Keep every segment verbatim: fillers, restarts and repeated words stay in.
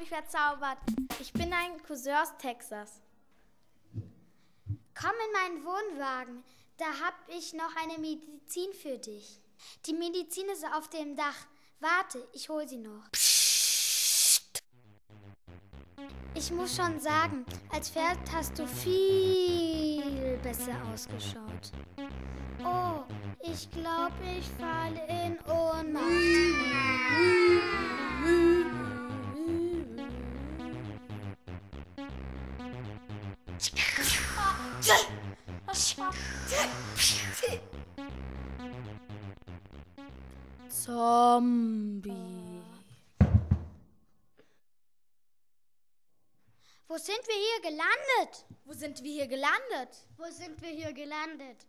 mich verzaubert. Ich bin ein Cousin aus Texas. Komm in meinen Wohnwagen. Da hab ich noch eine Medizin für dich. Die Medizin ist auf dem Dach. Warte, ich hol sie noch. Psst. Ich muss schon sagen, als Pferd hast du viel besser ausgeschaut. Oh, ich glaube, ich falle in Ohnmacht. Zombie. Wo sind wir hier gelandet? Wo sind wir hier gelandet? Wo sind wir hier gelandet?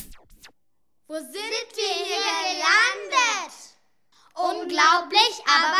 Wo sind wir hier gelandet? Unglaublich, aber